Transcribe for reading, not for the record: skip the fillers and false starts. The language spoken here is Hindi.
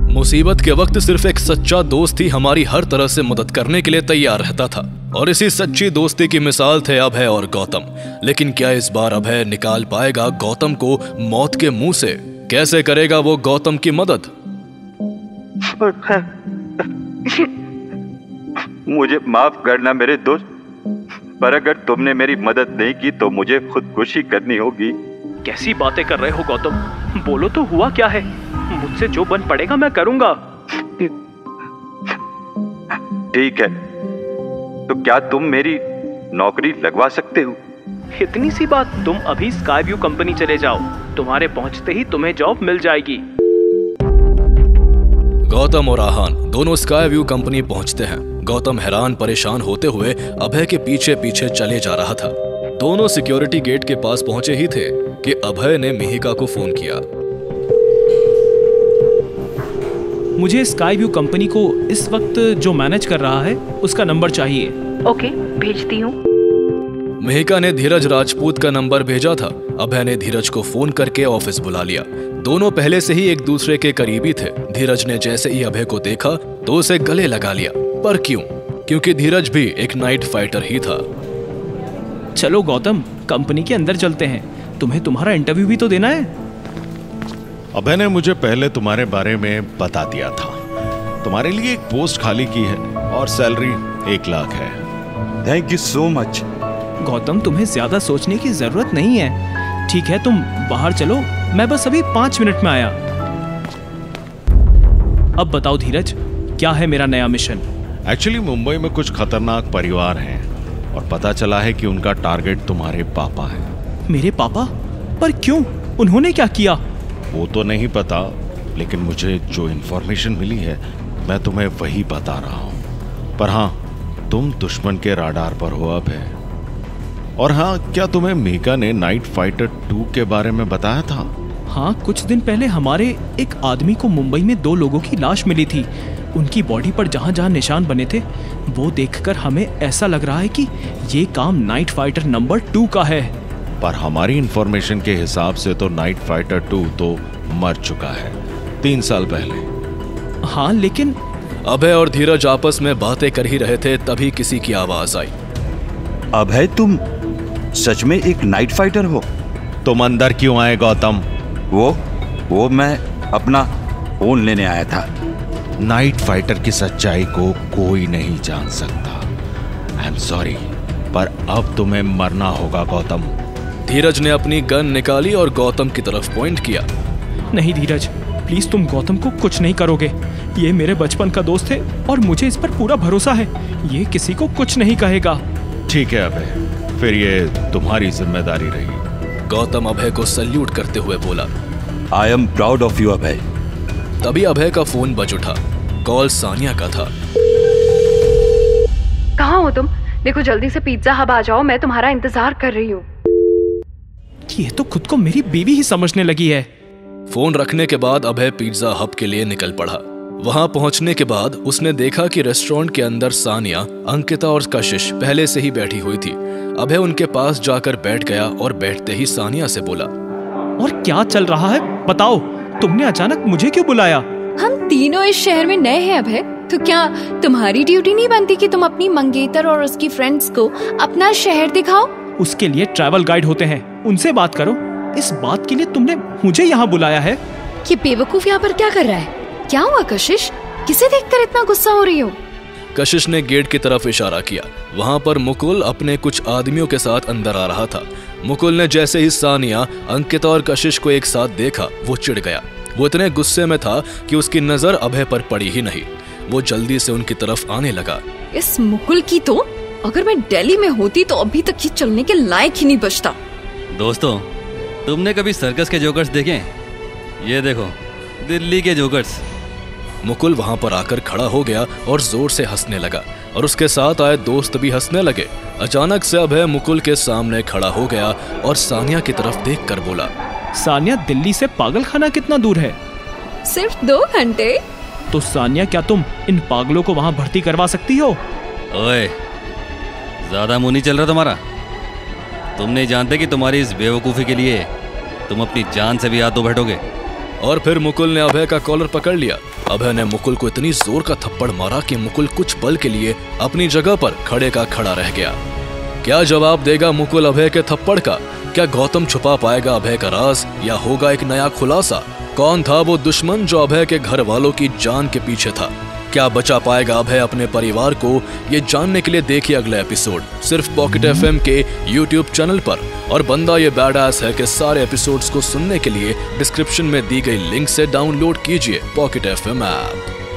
मुसीबत के वक्त सिर्फ एक सच्चा दोस्त ही हमारी हर तरह से मदद करने के लिए तैयार रहता था, और इसी सच्ची दोस्ती की मिसाल थे अभय और गौतम। लेकिन क्या इस बार अभय निकाल पाएगा गौतम को मौत के मुंह से? कैसे करेगा वो गौतम की मदद? मुझे माफ करना मेरे दोस्त, पर अगर तुमने मेरी मदद नहीं की तो मुझे खुदकुशी करनी होगी। कैसी बातें कर रहे हो गौतम? बोलो तो हुआ क्या है? मुझसे जो बन पड़ेगा मैं करूंगा। ठीक है, तो क्या तुम मेरी नौकरी लगवा सकते हो? इतनी सी बात, तुम अभी स्काईव्यू कंपनी चले जाओ, तुम्हारे पहुंचते ही तुम्हें जॉब मिल जाएगी। गौतम और आहान दोनों स्काईव्यू कंपनी पहुंचते हैं। गौतम हैरान परेशान होते हुए अभय के पीछे पीछे चले जा रहा था। दोनों सिक्योरिटी गेट के पास पहुंचे ही थे कि अभय ने मिहिका को फोन किया। मुझे स्काईव्यू कंपनी को इस वक्त जो मैनेज कर रहा है उसका नंबर चाहिए। ओके, भेजती हूँ। मिहिका ने धीरज राजपूत का नंबर भेजा था। अभय ने धीरज को फोन करके ऑफिस बुला लिया। दोनों पहले से ही एक दूसरे के करीबी थे। धीरज ने जैसे ही अभय को देखा तो उसे गले लगा लिया। पर क्यों? क्योंकि धीरज भी एक नाइट फाइटर ही था। चलो गौतम, कंपनी के अंदर चलते हैं, तुम्हें तुम्हारा इंटरव्यू भी तो देना है। अभय ने मुझे पहले तुम्हारे बारे में बता दिया था। तुम्हारे लिए एक पोस्ट खाली की है और सैलरी 1 लाख है। Thank you so much. Gautam, तुम्हें ज्यादा सोचने की जरूरत नहीं है। ठीक है, तुम बाहर चलो, मैं बस अभी 5 मिनट में आया। अब बताओ धीरज, क्या है मेरा नया मिशन? एक्चुअली मुंबई में कुछ खतरनाक परिवार हैं और पता चला है कि उनका टारगेट तुम्हारे पापा है। मेरे पापा? पर क्यों? उन्होंने क्या किया? वो तो नहीं पता, लेकिन मुझे जो इन्फॉर्मेशन मिली है मैं तुम्हें वही बता रहा हूँ। पर हाँ, तुम दुश्मन के राडार पर हो अब है। और हाँ, क्या तुम्हें मिहिका ने नाइट फाइटर 2 के बारे में बताया था? हाँ, कुछ दिन पहले हमारे एक आदमी को मुंबई में 2 लोगों की लाश मिली थी। उनकी बॉडी पर जहाँ जहाँ निशान बने थे वो देखकर हमें ऐसा लग रहा है कि ये काम नाइट फाइटर नंबर 2 का है। पर हमारी इंफॉर्मेशन के हिसाब से तो नाइट फाइटर 2 तो मर चुका है 3 साल पहले। हाँ, लेकिन अभय और धीरज आपस में बातें कर ही रहे थे, तभी किसी की आवाज आई। अभय, तुम सच में एक नाइट फाइटर हो? तुम अंदर क्यों आए गौतम? वो मैं अपना फोन लेने आया था। नाइट फाइटर की सच्चाई को कोई नहीं जान सकता। आई एम सॉरी, पर अब तुम्हें मरना होगा गौतम। धीरज ने अपनी गन निकाली और गौतम की तरफ पॉइंट किया। नहीं धीरज, प्लीज तुम गौतम को कुछ नहीं करोगे। ये मेरे बचपन का दोस्त है और मुझे इस पर पूरा भरोसा है। ये किसी को कुछ नहीं कहेगा। ठीक है अभय, फिर ये तुम्हारी जिम्मेदारी रही। गौतम अभय को सल्यूट करते हुए बोला। I am proud of you Abhay. तभी अभय का फोन बज उठा। कॉल सानिया का था। कहाँ हो तुम? देखो जल्दी से पिज्जा हब आ जाओ, मैं तुम्हारा इंतजार कर रही हूँ। ये तो खुद को मेरी बीवी ही समझने लगी है। फोन रखने के बाद अभय पिज्जा हब के लिए निकल पड़ा। वहां पहुंचने के बाद उसने देखा कि रेस्टोरेंट के अंदर सानिया, अंकिता और कशिश पहले से ही बैठी हुई थी। अभय उनके पास जाकर बैठ गया और बैठते ही सानिया से बोला, और क्या चल रहा है बताओ? तुमने अचानक मुझे क्यों बुलाया? हम तीनों इस शहर में नए हैं अभय, तो क्या तुम्हारी ड्यूटी नहीं बनती कि तुम अपनी मंगेतर और उसकी फ्रेंड्स को अपना शहर दिखाओ? उसके लिए ट्रैवल गाइड होते हैं, उनसे बात करो। इस बात के लिए तुमने मुझे यहाँ बुलाया है? ये बेवकूफ यहाँ पर क्या कर रहा है? क्या हुआ कशिश? किसे देखकर इतना गुस्सा हो रही हो? कशिश ने गेट की तरफ इशारा किया। वहाँ पर मुकुल अपने कुछ आदमियों के साथ अंदर आ रहा था। मुकुल ने जैसे ही सानिया, अंकिता और कशिश को एक साथ देखा वो चिढ़ गया। वो इतने गुस्से में था कि उसकी नजर अभय पर पड़ी ही नहीं। वो जल्दी से उनकी तरफ आने लगा। इस मुकुल की तो, अगर मैं दिल्ली में होती तो अभी तक ये चलने के लायक ही नहीं बचता। दोस्तों, तुमने कभी सर्कस के जोकर्स देखे? ये देखो, दिल्ली के जोकर्स। मुकुल वहां पर आकर खड़ा हो गया और जोर से हंसने लगा और उसके साथ आए दोस्त भी हंसने लगे। अचानक से अभय मुकुल के सामने खड़ा हो गया और सानिया की तरफ देखकर बोला, सानिया, दिल्ली से पागलखाना कितना दूर है? सिर्फ 2 घंटे। तो सानिया, क्या तुम इन पागलों को वहाँ भर्ती करवा सकती हो? ओए, ज्यादा मुंह नहीं चल रहा तुम्हारा? तुम नहीं जानते कि तुम्हारी इस बेवकूफ़ी के लिए तुम अपनी जान से भी हाथ धो बैठोगे। और फिर मुकुल ने अभय का कॉलर पकड़ लिया। अभय ने मुकुल को इतनी जोर का थप्पड़ मारा कि मुकुल कुछ पल के लिए अपनी जगह पर खड़े का खड़ा रह गया। क्या जवाब देगा मुकुल अभय के थप्पड़ का? क्या गौतम छुपा पाएगा अभय का राज या होगा एक नया खुलासा? कौन था वो दुश्मन जो अभय के घर वालों की जान के पीछे था? क्या बचा पाएगा अभय अपने परिवार को? ये जानने के लिए देखिए अगला एपिसोड सिर्फ पॉकेट FM के YouTube चैनल पर। और बंदा ये बैडएस है कि सारे एपिसोड्स को सुनने के लिए डिस्क्रिप्शन में दी गई लिंक से डाउनलोड कीजिए पॉकेट FM ऐप।